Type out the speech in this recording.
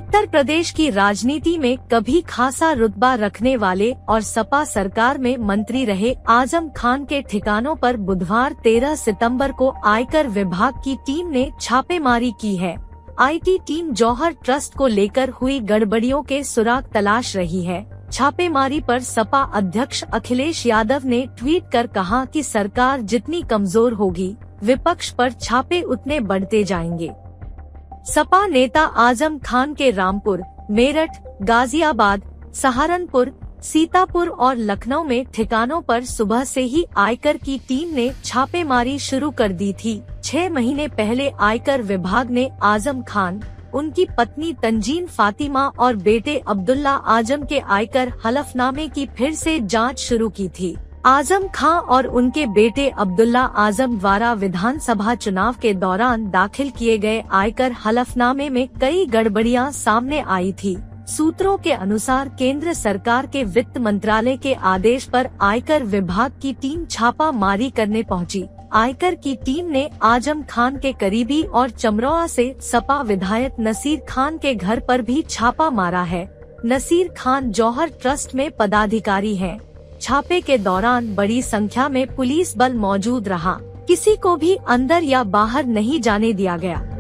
उत्तर प्रदेश की राजनीति में कभी खासा रुतबा रखने वाले और सपा सरकार में मंत्री रहे आजम खान के ठिकानों पर बुधवार 13 सितंबर को आयकर विभाग की टीम ने छापेमारी की है। आईटी टीम जौहर ट्रस्ट को लेकर हुई गड़बड़ियों के सुराग तलाश रही है। छापेमारी पर सपा अध्यक्ष अखिलेश यादव ने ट्वीट कर कहा कि सरकार जितनी कमजोर होगी, विपक्ष पर छापे उतने बढ़ते जाएंगे। सपा नेता आजम खान के रामपुर, मेरठ, गाजियाबाद, सहारनपुर, सीतापुर और लखनऊ में ठिकानों पर सुबह से ही आयकर की टीम ने छापेमारी शुरू कर दी थी। 6 महीने पहले आयकर विभाग ने आजम खान, उनकी पत्नी तंजीन फातिमा और बेटे अब्दुल्ला आजम के आयकर हलफनामे की फिर से जांच शुरू की थी। आजम खान और उनके बेटे अब्दुल्ला आजम द्वारा विधानसभा चुनाव के दौरान दाखिल किए गए आयकर हलफनामे में कई गड़बड़ियां सामने आई थी। सूत्रों के अनुसार केंद्र सरकार के वित्त मंत्रालय के आदेश पर आयकर विभाग की टीम छापा मारी करने पहुंची। आयकर की टीम ने आजम खान के करीबी और चमरोआ से सपा विधायक नसीर खान के घर पर भी छापा मारा है। नसीर खान जौहर ट्रस्ट में पदाधिकारी हैं। छापे के दौरान बड़ी संख्या में पुलिस बल मौजूद रहा। किसी को भी अंदर या बाहर नहीं जाने दिया गया।